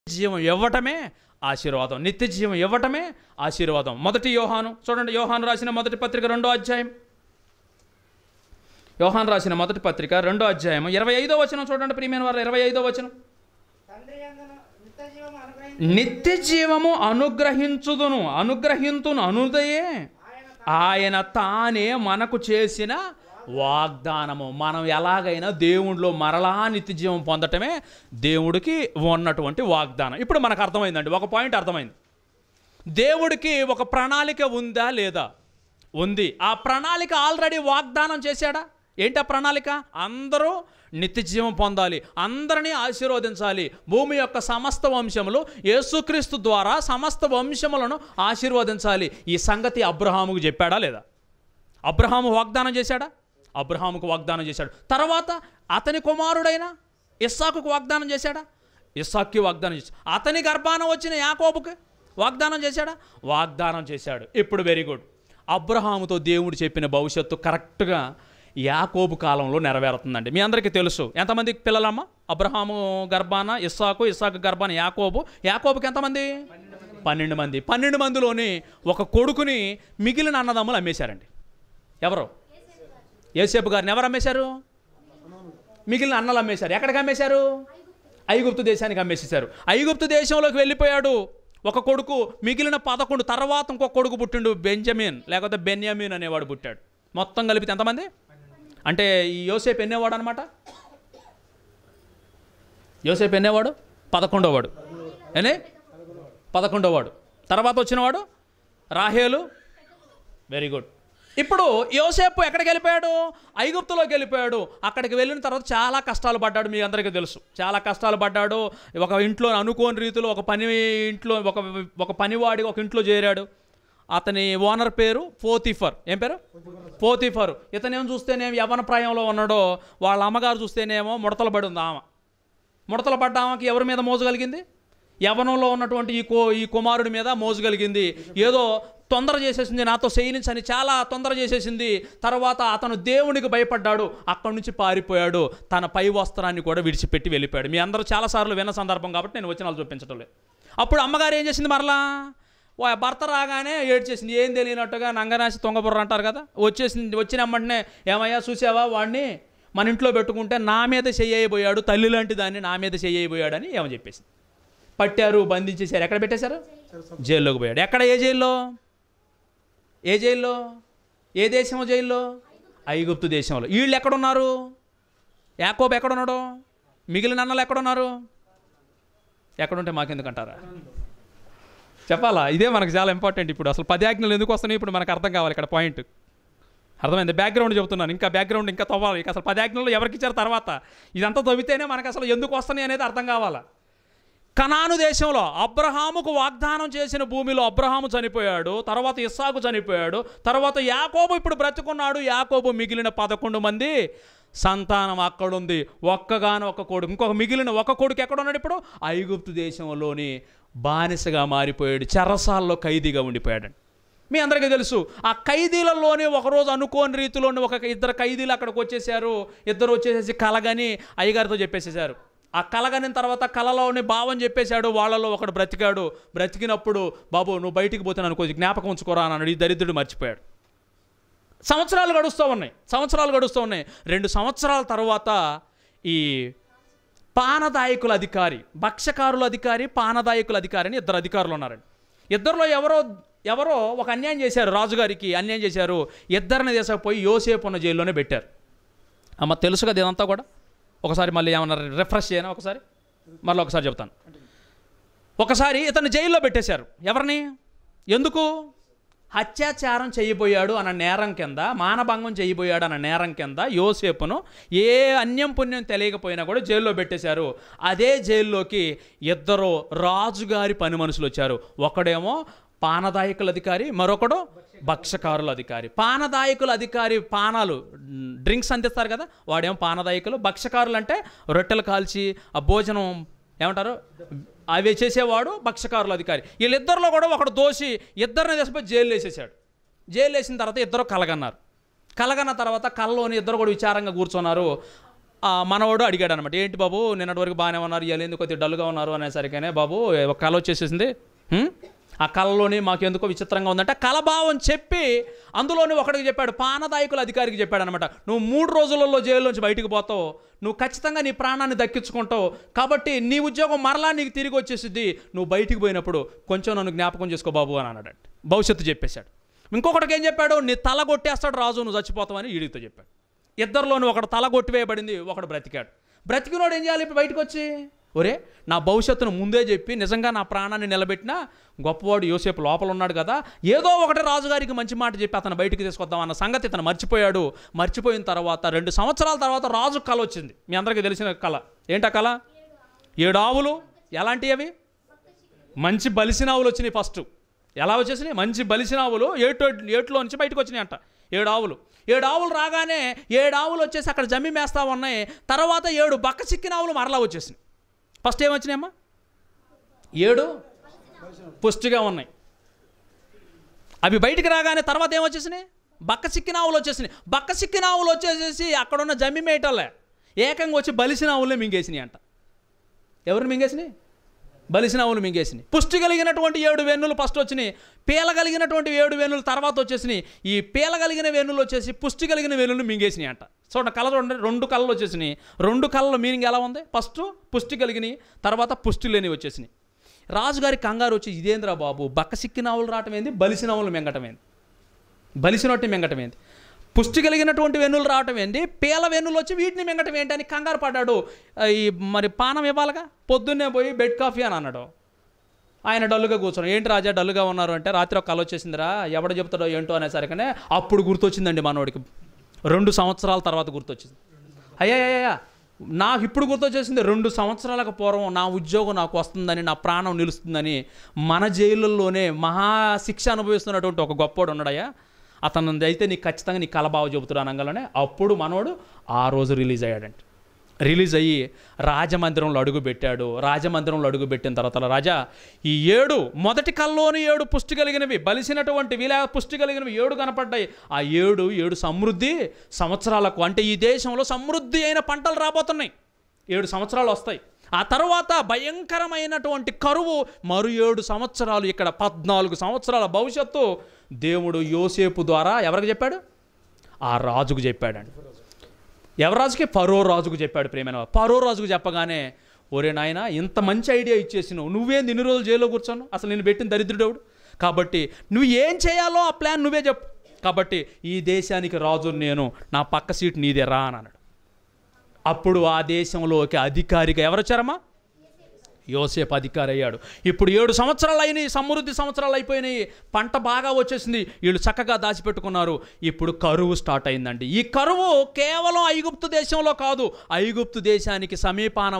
జీవం ఇవ్వటమే ఆశీర్వాదం, నిత్య జీవం ఇవ్వటమే ఆశీర్వాదం. మొదటి యోహాను చూడండి, యోహాను రాసిన మొదటి పత్రిక 2వ అధ్యాయం, యోహాను రాసిన మొదటి పత్రిక 2వ అధ్యాయం 25వ వచనం చూడండి ప్రియమైన వారు. 25వ వచనం, నిత్య జీవము అనుగ్రహింతును అనుదయే ఆయన తానే మనకు చేసిన వాగ్దానము. మనం ఎలాగైనా దేవుడిలో మరలా నిత్య జీవం పొందటమే దేవుడికి ఉన్నటువంటి వాగ్దానం. ఇప్పుడు మనకు అర్థమైందండి, ఒక పాయింట్ అర్థమైంది. దేవుడికి ఒక ప్రణాళిక ఉందా లేదా? ఉంది. ఆ ప్రణాళిక ఆల్రెడీ వాగ్దానం చేశాడా? ఏంటి ఆ ప్రణాళిక? అందరూ నిత్య జీవం పొందాలి, అందరినీ ఆశీర్వదించాలి. భూమి యొక్క సమస్త వంశములు యేసుక్రీస్తు ద్వారా సమస్త వంశములను ఆశీర్వదించాలి. ఈ సంగతి అబ్రహాముకు చెప్పాడా లేదా? అబ్రహాము వాగ్దానం చేశాడా? అబ్రహాముకు వాగ్దానం చేశాడు. తర్వాత అతని కుమారుడైన ఇస్సాకుకు వాగ్దానం చేశాడా? ఇస్సాక్కి వాగ్దానం చేశాడు. అతని గర్భాన వచ్చిన యాకోబుకి వాగ్దానం చేశాడా? వాగ్దానం చేశాడు. ఇప్పుడు వెరీ గుడ్. అబ్రహాముతో దేవుడు చెప్పిన భవిష్యత్తు కరెక్ట్గా యాకోబు కాలంలో నెరవేరుతుందండి. మీ అందరికీ తెలుసు. ఎంతమంది పిల్లలమ్మ? అబ్రహాము గర్భాన ఇస్సాకు, ఇస్సాకు గర్భాన యాకోబు. యాకోబుకి ఎంతమంది? 12 మంది. 12 మందిలోని ఒక కొడుకుని మిగిలిన అన్నదమ్ములు అమ్మేశారండి. ఎవరు? యోసేపు గారిని ఎవరు అమ్మేశారు? మిగిలిన అన్నలు అమ్మేశారు. ఎక్కడికి అమ్మేశారు? ఐగుప్తు దేశానికి అమ్మేసేశారు. ఐగుప్తు దేశంలోకి వెళ్ళిపోయాడు ఒక కొడుకు. మిగిలిన 11 తర్వాత ఇంకొక కొడుకు పుట్టిండు, బెంజమిన్ లేకపోతే బెన్యామిన్ అనేవాడు పుట్టాడు. మొత్తం కలిపితే ఎంతమంది? అంటే ఈ యోసేపు ఎన్నేవాడు అనమాట? యోసేపు ఎన్నేవాడు? 11వ వాడు. 11వ వాడు. తర్వాత వచ్చినవాడు రాహేలు. Very good. ఇప్పుడు యోసేపు ఎక్కడికి వెళ్ళిపోయాడు? ఐగుప్తులోకి వెళ్ళిపోయాడు. అక్కడికి వెళ్ళిన తర్వాత చాలా కష్టాలు పడ్డాడు. మీ అందరికీ తెలుసు. చాలా కష్టాలు పడ్డాడు. ఒక ఇంట్లో అనుకోని రీతిలో ఒక పనివాడి ఒక ఇంట్లో చేరాడు. అతని ఓనర్ పేరు పోతిఫర్. ఏం పేరు? పోతిఫర్. ఇతనేం చూస్తేనేమో యవ్వన ప్రాయంలో ఉన్నాడో, వాళ్ళ అమ్మగారు చూస్తేనేమో ముడతలు పడి ఉంది. ఆమె ముడతలు పడ్డ ఆమెకి ఎవరి మీద మోజు కలిగింది? యవ్వనంలో ఉన్నటువంటి ఈ కుమారుడి మీద మోజు కలిగింది. ఏదో తొందర చేసేసింది, నాతో చేయనించని చాలా తొందర చేసేసింది. తర్వాత అతను దేవునికి భయపడ్డాడు, అక్కడి నుంచి పారిపోయాడు. తన పై వస్త్రాన్ని కూడా విడిచిపెట్టి వెళ్ళిపోయాడు. మీ అందరూ చాలాసార్లు విన్న సందర్భం కాబట్టి నేను వచనాలు చూపించడం లేదు. అప్పుడు అమ్మగారు ఏం చేసింది? మరలా భర్త రాగానే ఏడ్చేసింది. ఏం తెలియనట్టుగా నంగనాసి తొంగబుర్ర అంటారు కదా, వచ్చేసింది. వచ్చిన వెంటనే, ఏమయ్యా చూసావా వాడిని? మన ఇంట్లో పెట్టుకుంటే నా మీద చెయ్యబోయాడు, తల్లి లాంటి దాన్ని నా మీద చెయ్యబోయాడు అని ఏమని చెప్పేసింది. పట్టారు, బంధించేశారు. ఎక్కడ పెట్టేశారు? జైల్లోకి పోయాడు. ఎక్కడ? ఏ జైల్లో? ఏ జైల్లో? ఏ దేశంలో జైల్లో? ఐగుప్తు దేశంలో. వీళ్ళు ఎక్కడున్నారు? యాకోబు ఎక్కడున్నాడు? మిగిలిన అన్నలు ఎక్కడున్నారు? ఎక్కడుంటే మాకెందుకంటారా? చెప్పాలా? ఇదే మనకు చాలా ఇంపార్టెంట్. ఇప్పుడు అసలు 10 ఆజ్ఞలు ఎందుకు వస్తున్నాయి ఇప్పుడు మనకు అర్థం కావాలి. ఇక్కడ పాయింట్ అర్థమైంది. బ్యాక్గ్రౌండ్ చెబుతున్నాను. ఇంకా బ్యాక్గ్రౌండ్ ఇంకా తవ్వాలి. ఇక అసలు 10 ఆజ్ఞలు ఎవరికి ఇచ్చారు తర్వాత ఇదంతా తవ్వితేనే మనకు అసలు ఎందుకు వస్తున్నాయి అనేది అర్థం కావాలా. కనాను దేశంలో అబ్రహాముకు వాగ్దానం చేసిన భూమిలో అబ్రహాము చనిపోయాడు. తర్వాత ఇస్సాకు చనిపోయాడు. తర్వాత యాకోబు ఇప్పుడు బ్రతుకున్నాడు. యాకోబు మిగిలిన 11 మంది సంతానం అక్కడుంది. ఒక్కగాను ఒక కొడుకు. ఇంకొక మిగిలిన ఒక కొడుకు ఎక్కడున్నాడు? ఇప్పుడు ఐగుప్తు దేశంలోని బానిసగా మారిపోయాడు. చెరసాల్లో ఖైదీగా ఉండిపోయాడు. మీ అందరికీ తెలుసు. ఆ ఖైదీలలోనే ఒకరోజు అనుకోని రీతిలోనే ఒక 2 ఖైదీలు అక్కడికి వచ్చేసారు. ఇద్దరు వచ్చేసేసి కలగని అయ్యగారితో చెప్పేసేసారు. ఆ కలగనిన తర్వాత కలలోని భావం చెప్పేశాడు. వాళ్ళలో ఒకడు బ్రతికాడు. బ్రతికినప్పుడు, బాబు నువ్వు బయటికి పోతే నన్ను కొంచెం జ్ఞాపకం ఉంచుకోరా అన్నాడు. ఈ దరిద్రుడు మర్చిపోయాడు. సంవత్సరాలు గడుస్తూ ఉన్నాయి. 2 సంవత్సరాల తర్వాత ఈ పానదాయకుల అధికారి, భక్ష్యకారుల అధికారి, పానదాయకుల అధికారి అని 2 అధికారులు ఉన్నారండి. ఇద్దరిలో ఎవరో ఒక అన్యాయం చేశారు. రాజుగారికి అన్యాయం చేశారు. ఇద్దరిని తీసుకుపోయి యోసేపు ఉన్న జైల్లోనే పెట్టారు. అమ్మ తెలుసు కదా ఇదంతా కూడా. ఒకసారి మళ్ళీ ఏమన్నా రిఫ్రెష్ చేయనా? మళ్ళీ ఒకసారి చెప్తాను. ఒకసారి ఇతన్ని జైల్లో పెట్టేశారు. ఎవరిని? ఎందుకు? అత్యాచారం చేయబోయాడు అన్న నేరం కింద, మానభంగం చేయబోయాడు అన్న నేరం కింద యోసేపును ఏ అన్యం పుణ్యం తెలియకపోయినా కూడా జైల్లో పెట్టేశారు. అదే జైల్లోకి 2 రాజుగారి పని మనుషులు వచ్చారు. ఒకడేమో పానదాయకుల అధికారి, మరొకడు భక్ష్యకారుల అధికారి. పానదాయకుల అధికారి పానాలు, డ్రింక్స్ అందిస్తారు కదా, వాడేమో పానదాయకులు. భక్ష్యకారులు అంటే రొట్టెలు కాల్చి ఆ భోజనం ఏమంటారు అవి చేసేవాడు భక్ష్యకారుల అధికారి. వీళ్ళిద్దరిలో కూడా ఒకడు దోషి. ఇద్దరిని తీసుకుపోయి జైలు వేసేసాడు. జైలు వేసిన తర్వాత 2 కలగన్నారు. కలగన్న తర్వాత కళ్ళలోని 2 కూడా విచారంగా కూర్చున్నారు. మనవాడు అడిగాడు అనమాట, ఏంటి బాబు నిన్నటి వరకు బాగానే ఉన్నారు, ఇవాళ ఎందుకు కొద్దిగా డల్గా ఉన్నారు అనేసరికనే, బాబు ఒక కళ వచ్చేసేసింది, ఆ కళలోని మాకు ఎందుకో విచిత్రంగా ఉందంటే కలభావం చెప్పి అందులోని ఒకడికి చెప్పాడు, పానదాయకుల అధికారికి చెప్పాడు అనమాట, నువ్వు 3 రోజులలో జైల్లోంచి బయటికి పోతావు, నువ్వు ఖచ్చితంగా నీ ప్రాణాన్ని దక్కించుకుంటావు, కాబట్టి నీ ఉద్యోగం మరలా నీకు తిరిగి వచ్చేసిద్ది, నువ్వు బయటికి పోయినప్పుడు కొంచెం నన్ను జ్ఞాపకం చేసుకో బాబు అని అన్నాడు. భవిష్యత్తు చెప్పేశాడు. ఇంకొకటికి ఏం చెప్పాడు, నీ తల కొట్టేస్తాడు రాజు, నువ్వు చచ్చిపోతావని ఈడితో చెప్పాడు. ఇద్దరిలోని ఒకడు తల కొట్టివేయబడింది, ఒకడు బ్రతికాడు. బ్రతికినోడు ఏం చేయాలి ఇప్పుడు బయటకు వచ్చి, ఒరే నా భవిష్యత్తును ముందే చెప్పి నిజంగా నా ప్రాణాన్ని నిలబెట్టిన గొప్పవాడు యోసేపు లోపల ఉన్నాడు కదా, ఏదో ఒకటి రాజుగారికి మంచి మాట చెప్పి అతను బయటికి తీసుకొద్దాం అన్న సంగతి ఇతను మర్చిపోయాడు. మర్చిపోయిన తర్వాత 2 సంవత్సరాల తర్వాత రాజు కళ వచ్చింది. మీ అందరికీ తెలిసిన కళ ఏంటా కళ? 7 ఆవులు. ఎలాంటివి అవి? మంచి బలిసిన ఆవులు వచ్చినాయి. ఫస్ట్ ఎలా వచ్చేసినాయి? మంచి బలిసిన ఆవులు ఏట్లో నుంచి బయటకు వచ్చినాయి అంట. 7 ఆవులు. 7 ఆవులు రాగానే 7 ఆవులు వచ్చేసి అక్కడ జమ్మి మేస్తా ఉన్నాయి. తర్వాత 7 బక్క చిక్కిన ఆవులు మరలా వచ్చేసినాయి. ఫస్ట్ ఏమొచ్చినాయమ్మా? 7 పుష్టిగా ఉన్నాయి. అవి బయటికి రాగానే తర్వాత ఏమొచ్చేసినాయి? బక్క చిక్కిన ఆవులు వచ్చేసినాయి. బక్క చిక్కిన ఆవులు వచ్చేసేసి అక్కడున్న జమ్మి మేటలే ఏకంగా వచ్చి బలిసిన ఆవులే మింగేసినాయి అంట. ఎవరిని మింగేసినాయి? బలిసిన ఆవులు మింగేసినాయి. పుష్టి కలిగినటువంటి 7 వెన్నులు ఫస్ట్ వచ్చినాయి. పీల కలిగినటువంటి 7 వెన్నులు తర్వాత వచ్చేసినాయి. ఈ పీల కలిగిన వెన్నులు వచ్చేసి పుష్టి కలిగిన వెన్నులు మింగేసినాయి అంట. చూడండి కళ చూడండి, 2 కళలు వచ్చేసినాయి. 2 కళల మీనింగ్ ఎలా ఉంది? ఫస్ట్ పుష్టి కలిగినాయి, తర్వాత పుష్టి లేనివి వచ్చేసినాయి. రాజుగారి కంగారు వచ్చి, ఇదేంద్రా బాబు, బక్క సిక్కిన ఆవులు రావటం ఏంది, బలిసిన ఆవులు మింగటం ఏంది, బలిసినట్టు మింగటం ఏంది, పుష్టి కలిగినటువంటి వెన్నులు రావటం ఏంటి, పీల వెన్నులు వచ్చి వీటిని మింగటం ఏంటి అని కంగారు పడ్డాడు. ఈ మరి పానం ఇవ్వాలిగా, పొద్దున్నే పోయి బెడ్ కాఫీ అని అన్నాడు. ఆయన డల్లుగా కూర్చోను. ఏంటి రాజా డల్లుగా ఉన్నారు అంటే, రాత్రి ఒక కళ వచ్చేసిందిరా, ఎవడ చెప్తాడో ఏంటో అనేసరికనే అప్పుడు గుర్తొచ్చిందండి మనోడికి. 2 సంవత్సరాల తర్వాత గుర్తొచ్చింది. అయ్యా నాకు ఇప్పుడు గుర్తొచ్చేసింది, 2 సంవత్సరాలకు పూర్వం నా ఉద్యోగం నాకు వస్తుందని, నా ప్రాణం నిలుస్తుందని మన జైలుల్లోనే మహాశిక్ష అనుభవిస్తున్నటువంటి ఒక గొప్పోడు ఉన్నాడయ్యా, అతను అయితే నీకు ఖచ్చితంగా నీ కలబావ చెబుతాడు అనగానే అప్పుడు మనోడు ఆ రోజు రిలీజ్ అయ్యాడంటే. రిలీజ్ అయ్యి రాజమందిరంలో అడుగుపెట్టాడు. రాజమందిరంలో అడుగుపెట్టిన తర్వాత, రాజా ఈ 7 మొదటి కల్లోని 7 పుష్టి కలిగినవి, బలిసినటువంటి వీళ్ళ పుష్టి కలిగినవి 7 కనపడ్డాయి. ఆ 7 సమృద్ధి సంవత్సరాలకు, అంటే ఈ దేశంలో సమృద్ధి అయిన పంటలు రాబోతున్నాయి. 7 సంవత్సరాలు వస్తాయి. ఆ తర్వాత భయంకరమైనటువంటి కరువు మరో 7 సంవత్సరాలు. ఇక్కడ 14 సంవత్సరాల భవిష్యత్తు దేవుడు యోసేపు ద్వారా ఎవరికి చెప్పాడు? ఆ రాజుకు చెప్పాడండి. ఎవరి రాజుకి? ఫరో రాజుకు చెప్పాడు. ప్రేమైన ఫరో రాజుకు చెప్పగానే, ఒరే నాయన ఇంత మంచి ఐడియా ఇచ్చేసినావు, నువ్వేంది ఇన్ని రోజులు జైల్లో కూర్చోను, అసలు నేను పెట్టిన దరిద్రుడవుడు, కాబట్టి నువ్వు ఏం చేయాలో ఆ ప్లాన్ నువ్వే చెప్పు, కాబట్టి ఈ దేశానికి రాజు నేను, నా పక్క సీట్ నీదే రా అని అన్నాడు. అప్పుడు ఆ దేశంలోకి అధికారిగా ఎవరు వచ్చారమ్మా? యోసేపు అధికారి అయ్యాడు. ఇప్పుడు 7 సంవత్సరాలు అయినాయి, సమృద్ధి సంవత్సరాలు అయిపోయినాయి, పంట బాగా వచ్చేసింది, వీళ్ళు చక్కగా దాచిపెట్టుకున్నారు. ఇప్పుడు కరువు స్టార్ట్ అయిందండి. ఈ కరువు కేవలం ఐగుప్తు దేశంలో కాదు, ఐగుప్తు దేశానికి సమీపాన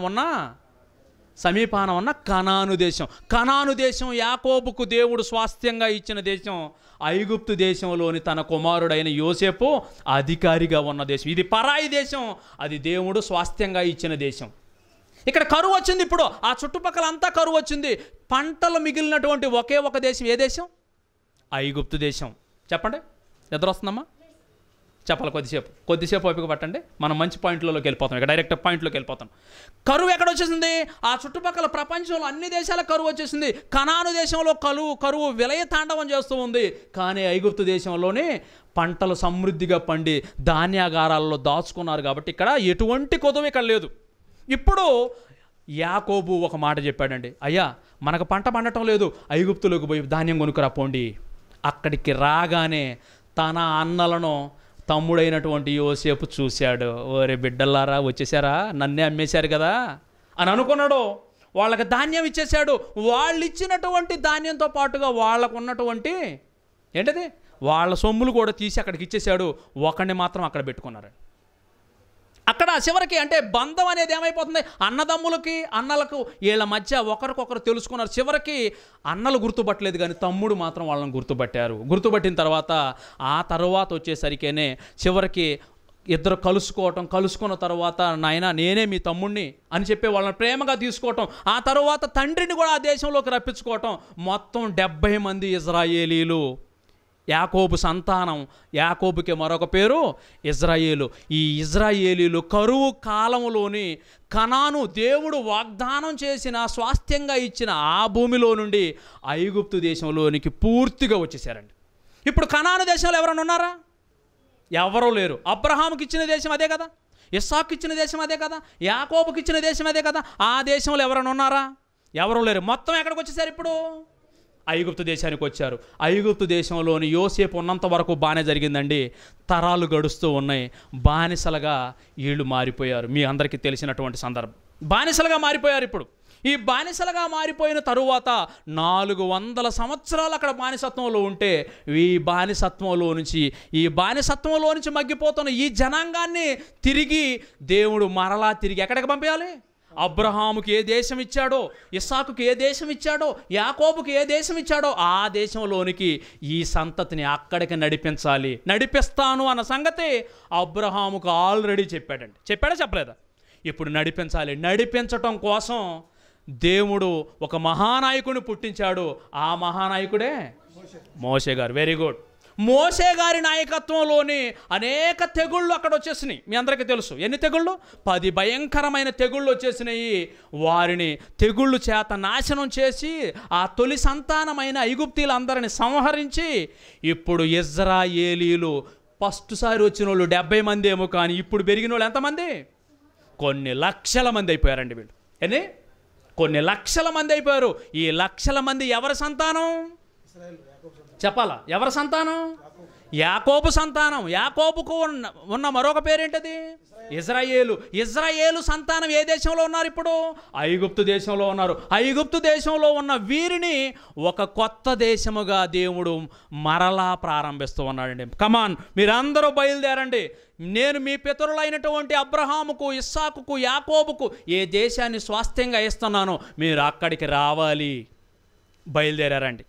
ఉన్న కనాను దేశం. కనాను దేశం యాకోబుకు దేవుడు స్వాస్థ్యంగా ఇచ్చిన దేశం. ఐగుప్తు దేశంలోని తన కుమారుడైన యోసేపు అధికారిగా ఉన్న దేశం. ఇది పరాయి దేశం, అది దేవుడు స్వాస్థ్యంగా ఇచ్చిన దేశం. ఇక్కడ కరువు వచ్చింది. ఇప్పుడు ఆ చుట్టుపక్కల అంతా కరువు వచ్చింది. పంటలు మిగిలినటువంటి ఒకే ఒక దేశం. ఏ దేశం? ఐగుప్తు దేశం. చెప్పండి, ఎదురొస్తుందమ్మా? చెప్పాలి. కొద్దిసేపు ఓపిక పట్టండి, మనం మంచి పాయింట్లలోకి వెళ్ళిపోతాం. ఇక్కడ డైరెక్ట్ పాయింట్లోకి వెళ్ళిపోతాం. కరువు ఎక్కడ వచ్చేసింది? ఆ చుట్టుపక్కల ప్రపంచంలో అన్ని దేశాల కరువు వచ్చేసింది. కనాను దేశంలో కరువు విలయ తాండవం చేస్తూ ఉంది. కానీ ఐగుప్తు దేశంలోనే పంటలు సమృద్ధిగా పండి ధాన్యాగారాల్లో దాచుకున్నారు. కాబట్టి ఇక్కడ ఎటువంటి కొదువు ఇక్కడ లేదు. ఇప్పుడు యాకోబు ఒక మాట చెప్పాడండి, అయ్యా మనకు పంట పండటం లేదు, ఐగుప్తులోకి పోయి ధాన్యం కొనుక్కురా పోండి. అక్కడికి రాగానే తన అన్నలను తమ్ముడైనటువంటి యోసేపు చూశాడు. ఓరే బిడ్డల్లారా వచ్చేసారా, నన్నే అమ్మేశారు కదా అని అనుకున్నాడు. వాళ్ళకి ధాన్యం ఇచ్చేశాడు. వాళ్ళు ఇచ్చినటువంటి ధాన్యంతో పాటుగా వాళ్ళకు ఉన్నటువంటి ఏంటది వాళ్ళ సొమ్ములు కూడా తీసి అక్కడికి ఇచ్చేశాడు. ఒకడిని మాత్రం అక్కడ పెట్టుకున్నారు. అక్కడ చివరికి అంటే బంధం అనేది ఏమైపోతుంది? అన్నదమ్ములకి అన్నలకు వీళ్ళ మధ్య ఒకరికొకరు తెలుసుకున్నారు. చివరికి అన్నలు గుర్తుపట్టలేదు కానీ తమ్ముడు మాత్రం వాళ్ళని గుర్తుపట్టారు. గుర్తుపట్టిన తర్వాత ఆ తర్వాత వచ్చేసరికేనే చివరికి ఇద్దరు కలుసుకున్న తర్వాత నాయన నేనే మీ తమ్ముడిని అని చెప్పి వాళ్ళని ప్రేమగా తీసుకోవటం, ఆ తర్వాత తండ్రిని కూడా ఆ దేశంలోకి రప్పించుకోవటం. మొత్తం 70 మంది ఇజ్రాయేలీలు యాకోబు సంతానం. యాకోబుకి మరొక పేరు ఇజ్రాయేలు. ఈ ఇజ్రాయేలీలు కరువు కాలంలోని కనాను దేవుడు వాగ్దానం చేసిన స్వాస్థ్యంగా ఇచ్చిన ఆ భూమిలో నుండి ఐగుప్తు దేశంలోనికి పూర్తిగా వచ్చేసారండి. ఇప్పుడు కనాను దేశంలో ఎవరైనా ఉన్నారా? ఎవరూ లేరు. అబ్రహాముకి ఇచ్చిన దేశం అదే కదా, ఇస్సాకుకి ఇచ్చిన దేశం అదే కదా, యాకోబుకి ఇచ్చిన దేశం అదే కదా. ఆ దేశంలో ఎవరైనా ఉన్నారా? ఎవరూ లేరు. మొత్తం ఎక్కడికి వచ్చేసారు? ఇప్పుడు ఐగుప్తు దేశానికి వచ్చారు. ఐగుప్తు దేశంలోని యోసేపు ఉన్నంత వరకు బాగానే జరిగిందండి. తరాలు గడుస్తూ ఉన్నాయి. బానిసలుగా వీళ్ళు మారిపోయారు. మీ అందరికీ తెలిసినటువంటి సందర్భం. బానిసలుగా మారిపోయారు. ఇప్పుడు ఈ బానిసలుగా మారిపోయిన తరువాత 400 సంవత్సరాలు అక్కడ బానిసత్వంలో ఉంటే ఈ బానిసత్వంలో నుంచి మగ్గిపోతున్న ఈ జనాంగాన్ని తిరిగి దేవుడు మరలా తిరిగి ఎక్కడికి పంపించాలి? అబ్రహాముకి ఏ దేశం ఇచ్చాడో, ఇస్సాకుకి ఏ దేశం ఇచ్చాడో, యాకోబుకి ఏ దేశం ఇచ్చాడో ఆ దేశంలోనికి ఈ సంతతిని అక్కడికి నడిపించాలి. నడిపిస్తాను అన్న సంగతి అబ్రహాముకు ఆల్రెడీ చెప్పాడండి. చెప్పాడా చెప్పలేదా? ఇప్పుడు నడిపించాలి. నడిపించటం కోసం దేవుడు ఒక మహానాయకుడిని పుట్టించాడు. ఆ మహానాయకుడే మోషే గారు. Very good. మోషే గారి నాయకత్వంలోని అనేక తెగుళ్ళు అక్కడ వచ్చేసినాయి. మీ అందరికీ తెలుసు. ఎన్ని తెగుళ్ళు? 10 భయంకరమైన తెగుళ్ళు వచ్చేసినాయి. వారిని తెగుళ్ళు చేత నాశనం చేసి ఆ తొలి సంతానమైన ఐగుప్తీలందరిని సంహరించి ఇప్పుడు ఇజ్రాయేలీలు ఫస్ట్ సారి వచ్చిన వాళ్ళు 70 మంది ఏమో, కానీ ఇప్పుడు పెరిగిన వాళ్ళు ఎంతమంది? కొన్ని లక్షల మంది అయిపోయారండి వీళ్ళు. ఎన్ని? కొన్ని లక్షల మంది అయిపోయారు. ఈ లక్షల మంది ఎవరి సంతానం చెప్పాలా? ఎవరి సంతానం? యాకోబు సంతానం. యాకోబుకు ఉన్న మరొక పేరేంటది? ఇజ్రాయేలు. ఇజ్రాయేలు సంతానం ఏ దేశంలో ఉన్నారు? ఇప్పుడు ఐగుప్తు దేశంలో ఉన్నారు. ఐగుప్తు దేశంలో ఉన్న వీరిని ఒక కొత్త దేశముగా దేవుడు మరలా ప్రారంభిస్తూ ఉన్నాడండి. కమాన్, మీరందరూ బయలుదేరండి. నేను మీ పితరులైనటువంటి అబ్రహాముకు, ఇస్సాకుకు, యాకోబుకు ఏ దేశాన్ని స్వాస్థ్యంగా ఇస్తున్నానో మీరు అక్కడికి రావాలి. బయలుదేరారండి.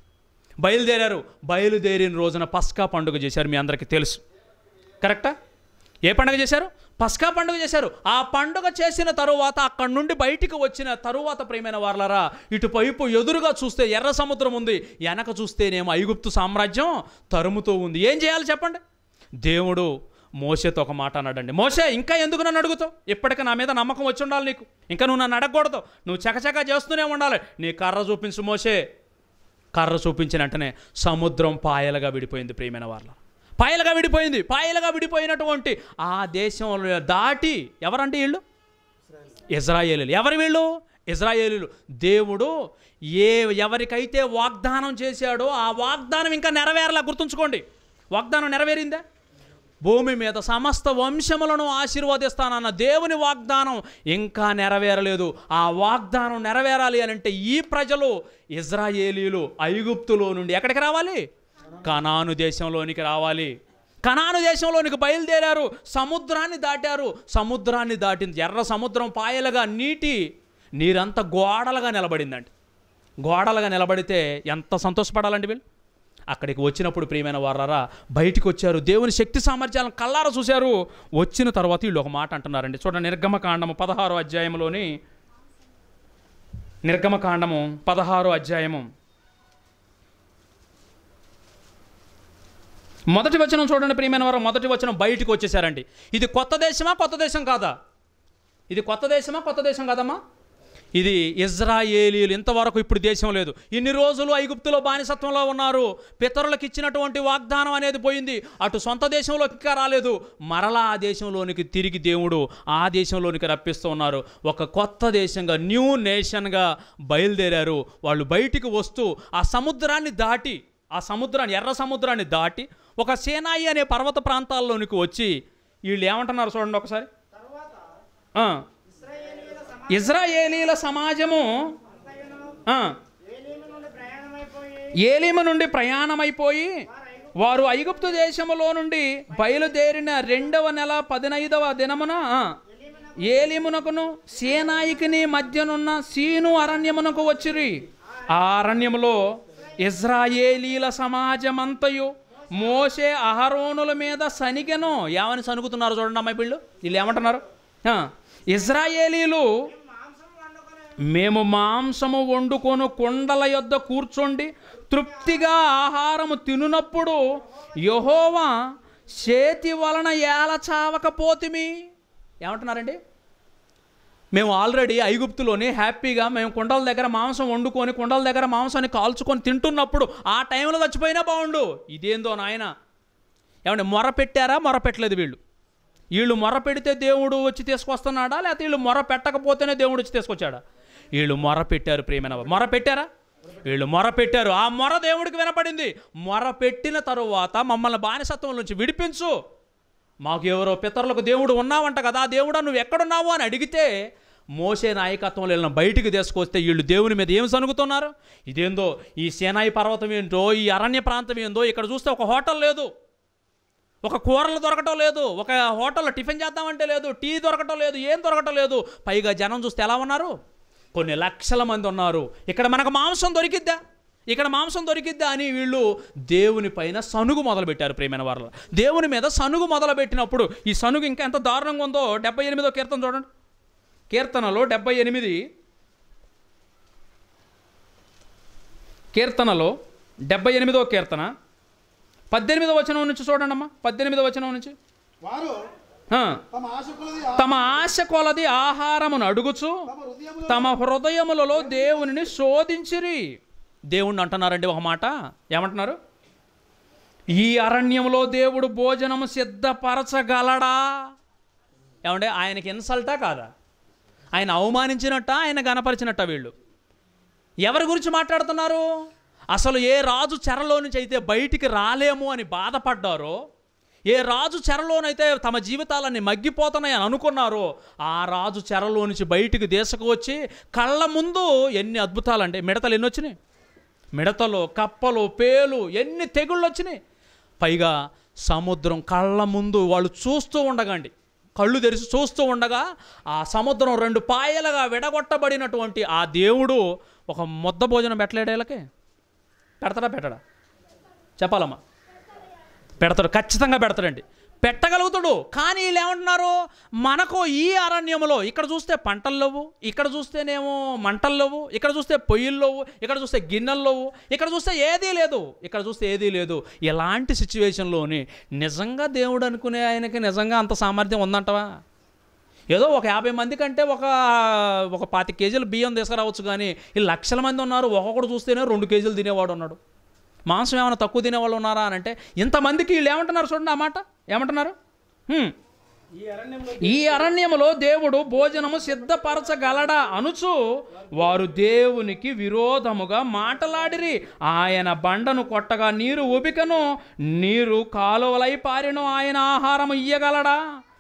బయలుదేరిన రోజున పస్కా పండుగ చేశారు. మీ అందరికీ తెలుసు. కరెక్టా? ఏ పండుగ చేశారు? పస్కా పండుగ చేశారు. ఆ పండుగ చేసిన తరువాత అక్కడి నుండి బయటికి వచ్చిన తరువాత ప్రియమైన వారలారా, ఇటువైపు ఎదురుగా చూస్తే ఎర్ర సముద్రం ఉంది, వెనక చూస్తేనేమో ఐగుప్తు సామ్రాజ్యం తరుముతూ ఉంది. ఏం చేయాలి చెప్పండి? దేవుడు మోషేతో ఒక మాట అన్నాడండి. మోషే, ఇంకా ఎందుకు నన్ను అడుగుతావు? ఇప్పటికీ నా మీద నమ్మకం వచ్చి ఉండాలి నీకు. ఇంకా నువ్వు నన్ను అడగకూడదు. నువ్వు చకచకా చేస్తూనే ఉండాలి. నీ కర్ర చూపించు మోషే. కర్ర చూపించిన వెంటనే సముద్రం పాయలుగా విడిపోయింది. ప్రియమైన వాళ్ళ పాయలుగా విడిపోయినటువంటి ఆ దేశంలో దాటి ఎవరంటే వీళ్ళు? ఇజ్రాయేలీలు. ఎవరు వీళ్ళు? ఇజ్రాయేలీలు. దేవుడు ఎవరికైతే వాగ్దానం చేశాడో ఆ వాగ్దానం ఇంకా నెరవేరలా. గుర్తుంచుకోండి, వాగ్దానం నెరవేరిందా? భూమి మీద సమస్త వంశములను ఆశీర్వదిస్తానన్న దేవుని వాగ్దానం ఇంకా నెరవేరలేదు. ఆ వాగ్దానం నెరవేరాలి అని అంటే ఈ ప్రజలు ఇజ్రాయేలీలు ఐగుప్తులో నుండి ఎక్కడికి రావాలి? కనాను దేశంలోనికి రావాలి. కనాను దేశంలోనికి బయలుదేరారు. సముద్రాన్ని దాటారు. సముద్రాన్ని దాటింది. ఎర్ర సముద్రం పాయలుగా నీరంతా గోడలుగా నిలబడిందండి. గోడలుగా నిలబడితే ఎంత సంతోషపడాలండి వీళ్ళు. అక్కడికి వచ్చినప్పుడు ప్రియమైన వారలారా బయటికి వచ్చారు. దేవుని శక్తి సామర్థ్యాలను కళ్ళారా చూశారు. వచ్చిన తర్వాత వీళ్ళు ఒక మాట అంటున్నారండి. చూడండి, నిర్గమకాండము 16వ అధ్యాయంలోని నిర్గమకాండము 16వ అధ్యాయము మొదటి వచనం చూడండి ప్రియమైన వారు. మొదటి వచనం బయటికి వచ్చేసారండి. ఇది కొత్త దేశమా కొత్త దేశం కాదా? ఇది కొత్త దేశమా కొత్త దేశం కాదమ్మా? ఇది ఇజ్రాయేలీలు. ఇంతవరకు ఇప్పుడు దేశం లేదు. ఇన్ని రోజులు ఐగుప్తులో బానిసత్వంలో ఉన్నారు. పితరులకు ఇచ్చినటువంటి వాగ్దానం అనేది పోయింది. అటు సొంత దేశంలోకి ఇంకా రాలేదు. మరలా ఆ దేశంలోనికి తిరిగి దేవుడు ఆ దేశంలోనికి రప్పిస్తూ ఉన్నారు. ఒక కొత్త దేశంగా, న్యూ నేషన్గా బయలుదేరారు. వాళ్ళు బయటికి వస్తూ ఆ సముద్రాన్ని దాటి, ఎర్ర సముద్రాన్ని దాటి ఒక సేనాయి అనే పర్వత ప్రాంతాల్లోనికి వచ్చి వీళ్ళు ఏమంటున్నారు చూడండి ఒకసారి. ఇజ్రాయేలీల సమాజము ఏలీము నుండి ప్రయాణమైపోయి వారు ఐగుప్తు దేశములో నుండి బయలుదేరిన 2వ నెల 15వ దినమున ఏలీమునకును సేనాయికిని మధ్యనున్న సీను అరణ్యమునకు వచ్చిరి. ఆ అరణ్యములో ఇజ్రాయేలీల సమాజమంతయు మోషే అహరోనుల మీద సనిగెను. ఏమని సనుగుతున్నారు చూడండి అమ్మాయి వీళ్ళు ఏమంటున్నారు? ఇజ్రాయేలీలు మేము మాంసము వండుకొని కుండల యొద్ద కూర్చోండి తృప్తిగా ఆహారము తినునప్పుడు యెహోవా చేతి వలన ఏల చావకపోతిమి. ఏమంటున్నారండి? మేము ఆల్రెడీ ఐగుప్తులోని హ్యాపీగా మేము కుండల దగ్గర మాంసం వండుకొని కుండల దగ్గర మాంసాన్ని కాల్చుకొని తింటున్నప్పుడు ఆ టైంలో చచ్చిపోయినా బాగుండు. ఇదేందో నాయన. ఏమంటే మొర పెట్టారా? మొర పెట్టలేదు. వీళ్ళు మొర పెడితే దేవుడు వచ్చి తీసుకొస్తున్నాడా, లేకపోతే వీళ్ళు మొర పెట్టకపోతేనే దేవుడు వచ్చి తీసుకొచ్చాడా? వీళ్ళు మొర పెట్టారు. ప్రియమైన మొర పెట్టారా? వీళ్ళు మొర పెట్టారు. ఆ మొర దేవుడికి వినపడింది. మొర పెట్టిన తరువాత మమ్మల్ని బానిసత్వం నుంచి విడిపించు, మాకు ఎవరో పితరులకు దేవుడు ఉన్నావంట కదా, దేవుడా నువ్వు ఎక్కడున్నావు అని అడిగితే మోసే నాయకత్వంలో వీళ్ళని బయటికి తీసుకొస్తే వీళ్ళు దేవుని మీద ఏం సనుగుతున్నారు? ఇదేందో ఈ సేనాయి పర్వతం ఏంటో, ఈ అరణ్య ప్రాంతం ఏందో, ఇక్కడ చూస్తే ఒక హోటల్ లేదు, ఒక కూరలు దొరకటం లేదు, ఒక హోటల్లో టిఫిన్ చేద్దామంటే లేదు, టీ దొరకటం లేదు, ఏం దొరకటం లేదు. పైగా జనం చూస్తే ఎలా ఉన్నారు? కొన్ని లక్షల మంది ఉన్నారు. ఇక్కడ మనకు మాంసం దొరికిద్దా, ఇక్కడ మాంసం దొరికిద్దా అని వీళ్ళు దేవుని పైన సనుగు మొదలుపెట్టారు. ప్రియమైన వారు, దేవుని మీద సనుగు మొదలుపెట్టినప్పుడు ఈ సనుగు ఇంకా ఎంత దారుణంగా ఉందో 78వ కీర్తన చూడండి. కీర్తనలో 78, కీర్తనలో 78వ కీర్తన 18వ వచనం నుంచి చూడండి అమ్మా. 18వ వచనం నుంచి, తమ ఆశ కొలది ఆహారమును అడుగుచు తమ హృదయములలో దేవునిని శోధించిరి. దేవుణ్ణి అంటున్నారండి ఒక మాట. ఏమంటున్నారు? ఈ అరణ్యంలో దేవుడు భోజనము సిద్ధపరచగలడా? ఏమంటే ఆయనకి ఇన్సల్టా కాదా? ఆయన అవమానించినట్ట, ఆయన గణపరిచినట్ట? వీళ్ళు ఎవరి గురించి మాట్లాడుతున్నారు? అసలు ఏ రాజు చెరలో నుంచి అయితే బయటికి రాలేము అని బాధపడ్డారో, ఏ రాజు చెరలోనైతే తమ జీవితాలన్నీ మగ్గిపోతున్నాయని అనుకున్నారో, ఆ రాజు చెరలో నుంచి బయటికి దేశకు వచ్చి కళ్ళ ముందు ఎన్ని అద్భుతాలండి. మిడతలు ఎన్ని వచ్చినాయి? మిడతలు, కప్పలు, పేలు, ఎన్ని తెగుళ్ళు వచ్చినాయి. పైగా సముద్రం కళ్ళ ముందు వాళ్ళు చూస్తూ ఉండగండి, కళ్ళు తెరిచి చూస్తూ ఉండగా ఆ సముద్రం 2 పాయలుగా విడగొట్టబడినటువంటి ఆ దేవుడు ఒక ముద్ద భోజనం పెట్టలేడు. వీళ్ళకి పెడతాడా? పెట్టడా? చెప్పాలమ్మా. పెడతాడు, ఖచ్చితంగా పెడతాడండి, పెట్టగలుగుతాడు. కానీ వీళ్ళు ఏమంటున్నారు? మనకు ఈ అరణ్యంలో ఇక్కడ చూస్తే పంటలు లేవు, ఇక్కడ చూస్తేనేమో మంటలు లేవు, ఇక్కడ చూస్తే పొయ్యిలు లేవు, ఇక్కడ చూస్తే గిన్నెలు లేవు, ఇక్కడ చూస్తే ఏదీ లేదు, ఇక్కడ చూస్తే ఏదీ లేదు. ఇలాంటి సిచ్యువేషన్లోని నిజంగా దేవుడు అనుకునే ఆయనకి నిజంగా అంత సామర్థ్యం ఉందంటవా? ఏదో ఒక 50 మంది కంటే ఒక 25 కేజీలు బియ్యం తీసుకురావచ్చు, కానీ ఈ లక్షల మంది ఉన్నారు. ఒక్కొక్కడు చూస్తేనే 2 కేజీలు తినేవాడు ఉన్నాడు. మాంసం ఏమైనా తక్కువ తినేవాళ్ళు ఉన్నారా అని అంటే ఇంతమందికి వీళ్ళు ఏమంటున్నారు చూడండి ఆ మాట. ఏమంటున్నారు? ఈ అరణ్యములో దేవుడు భోజనము సిద్ధపరచగలడా అనుచు వారు దేవునికి విరోధముగా మాటలాడిరి. ఆయన బండను కొట్టగా నీరు ఉబికను, నీరు కాలువలై పారిను. ఆయన ఆహారము ఇయ్యగలడా?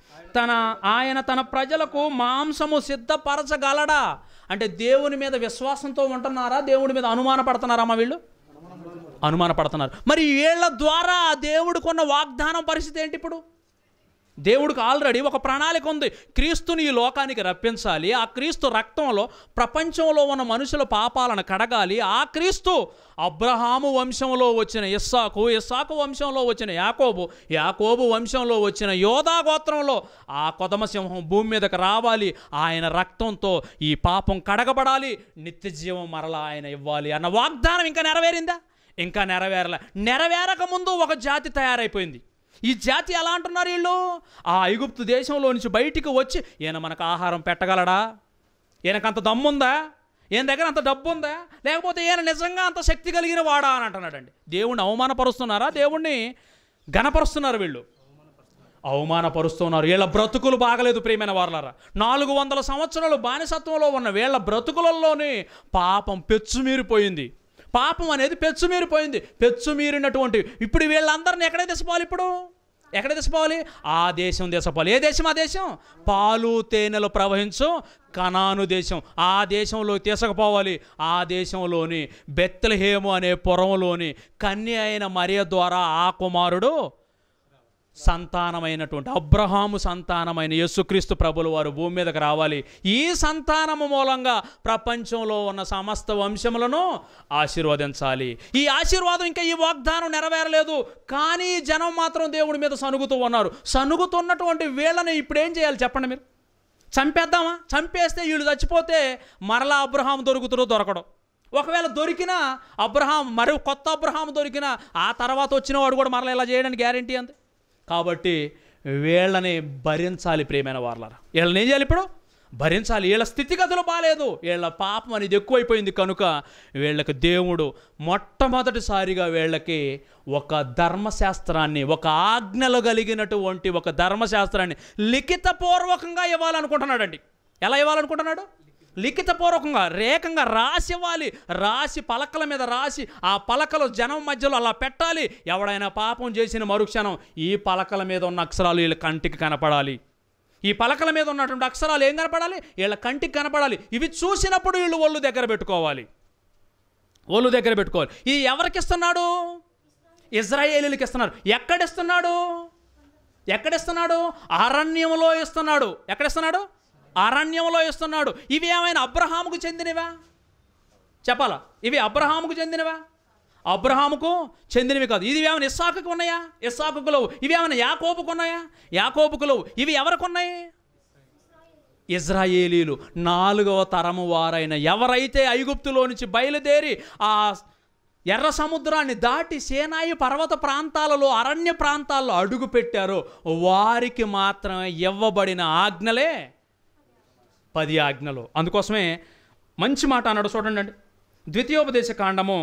ఆయన తన ప్రజలకు మాంసము సిద్ధపరచగలడా? అంటే దేవుని మీద విశ్వాసంతో ఉంటున్నారా? దేవుడి మీద అనుమానపడుతున్నారా? మా వీళ్ళు అనుమానపడుతున్నారు. మరి వీళ్ళ ద్వారా దేవుడికున్న వాగ్దానం పరిస్థితి ఏంటి? ఇప్పుడు దేవుడికి ఆల్రెడీ ఒక ప్రణాళిక ఉంది. క్రీస్తుని ఈ లోకానికి రప్పించాలి. ఆ క్రీస్తు రక్తంలో ప్రపంచంలో ఉన్న మనుషుల పాపాలను కడగాలి. ఆ క్రీస్తు అబ్రహాము వంశంలో వచ్చిన ఇస్సాకు, ఇస్సాకు వంశంలో వచ్చిన యాకోబు, యాకోబు వంశంలో వచ్చిన యోధా గోత్రంలో ఆ కొదమ సింహం భూమి మీదకి రావాలి. ఆయన రక్తంతో ఈ పాపం కడగబడాలి, నిత్య జీవం మరలా ఆయన ఇవ్వాలి అన్న వాగ్దానం ఇంకా నెరవేరిందా? ఇంకా నెరవేరలే. నెరవేరక ముందు ఒక జాతి తయారైపోయింది. ఈ జాతి ఎలా అంటున్నారు వీళ్ళు? ఆ ఐగుప్తు దేశంలో నుంచి బయటికి వచ్చి ఈయన మనకు ఆహారం పెట్టగలడా? ఈయనకంత దమ్ముందా? ఈయన దగ్గర అంత డబ్బు ఉందా? లేకపోతే ఈయన నిజంగా అంత శక్తి కలిగిన వాడా అని అంటున్నాడండి. దేవుణ్ణి అవమానపరుస్తున్నారా? దేవుణ్ణి గణపరుస్తున్నారు. వీళ్ళు అవమానపరుస్తున్నారు. వీళ్ళ బ్రతుకులు బాగలేదు. ప్రియమైన వారలారా, 400 సంవత్సరాలు బానిసత్వంలో ఉన్న వీళ్ళ బ్రతుకులలోనే పాపం పెచ్చుమీరిపోయింది. పాపం అనేది పెచ్చుమీరిపోయింది. పెచ్చుమీరినటువంటి ఇప్పుడు వీళ్ళందరినీ ఎక్కడ తీసిపోవాలి? ఇప్పుడు ఎక్కడ తీసిపోవాలి? ఆ దేశం తీసిపోవాలి. ఏ దేశం? ఆ దేశం పాలు తేనెలు ప్రవహించు కనాను దేశం. ఆ దేశంలో తీసుకుపోవాలి. ఆ దేశంలోని బెత్లెహేము అనే పురంలోని కన్య అయిన మరియ ద్వారా ఆ కుమారుడు సంతానమైనటువంటి అబ్రహాము సంతానమైన యేసుక్రీస్తు ప్రభుల వారు భూమి మీదకి రావాలి. ఈ సంతానము మూలంగా ప్రపంచంలో ఉన్న సమస్త వంశములను ఆశీర్వదించాలి. ఈ ఆశీర్వాదం ఇంకా ఈ వాగ్దానం నెరవేరలేదు. కానీ జనం మాత్రం దేవుడి మీద సనుగుతూ ఉన్నారు. సనుగుతున్నటువంటి వీళ్ళని ఇప్పుడు ఏం చేయాలి చెప్పండి మీరు? చంపేద్దామా? చంపేస్తే వీళ్ళు చచ్చిపోతే మరలా అబ్రహాం దొరుకుతాడో దొరకడం. ఒకవేళ దొరికినా అబ్రహాం, మరి కొత్త అబ్రహాం దొరికినా ఆ తర్వాత వచ్చిన వాడు కూడా మరలా ఇలా చేయడానికి గ్యారెంటీ అంతే. కాబట్టి వీళ్ళని భరించాలి ప్రియమైన వారలారా. వీళ్ళని ఏం చేయాలి? ఇప్పుడు భరించాలి. వీళ్ళ స్థితిగతులు బాగాలేదు, వీళ్ళ పాపం అనేది ఎక్కువైపోయింది కనుక వీళ్ళకి దేవుడు మొట్టమొదటిసారిగా వీళ్ళకి ఒక ధర్మశాస్త్రాన్ని, ఒక ఆజ్ఞలు కలిగినటువంటి ఒక ధర్మశాస్త్రాన్ని లిఖితపూర్వకంగా ఇవ్వాలనుకుంటున్నాడండి. ఎలా ఇవ్వాలనుకుంటున్నాడు? లిఖితపూర్వకంగా, రేఖంగా రాసి ఇవ్వాలి. రాసి పలకల మీద రాసి ఆ పలకలు జనం మధ్యలో అలా పెట్టాలి. ఎవడైనా పాపం చేసిన మరుక్షణం ఈ పలకల మీద ఉన్న అక్షరాలు వీళ్ళ కంటికి కనపడాలి. ఈ పలకల మీద ఉన్నటువంటి అక్షరాలు ఏం కనపడాలి? వీళ్ళ కంటికి కనపడాలి. ఇవి చూసినప్పుడు వీళ్ళు ఒళ్ళు దగ్గర పెట్టుకోవాలి. ఒళ్ళు దగ్గర పెట్టుకోవాలి. ఇది ఎవరికి ఇస్తున్నాడు? ఇశ్రాయేలీయులకి ఇస్తున్నాడు. ఎక్కడిస్తున్నాడు? ఎక్కడిస్తున్నాడు? అరణ్యంలో ఇస్తున్నాడు. ఎక్కడిస్తున్నాడు? అరణ్యంలో ఇస్తున్నాడు. ఇవి ఏమైనా అబ్రహాముకు చెందినవా? చెప్పాలా? ఇవి అబ్రహాముకు చెందినవా? అబ్రహాముకు చెందినవి కాదు. ఇది ఏమైనా ఇస్సాకుకు ఉన్నాయా? ఇస్సాకుకు లేవు. ఇవి ఏమైనా యాకోబుకు ఉన్నాయా? యాకోబుకు లేవు. ఇవి ఎవరికి ఉన్నాయి? ఇశ్రాయేలీయులు 4వ తరము వారైన ఎవరైతే ఐగుప్తులో నుంచి బయలుదేరి ఆ ఎర్ర సముద్రాన్ని దాటి సీనాయి పర్వత ప్రాంతాలలో, అరణ్య ప్రాంతాల్లో అడుగు పెట్టారో వారికి మాత్రమే ఇవ్వబడిన ఆజ్ఞలే 10 ఆజ్ఞలు. అందుకోసమే మంచి మాట అన్నాడు చూడండి. ద్వితీయోపదేశ కాండము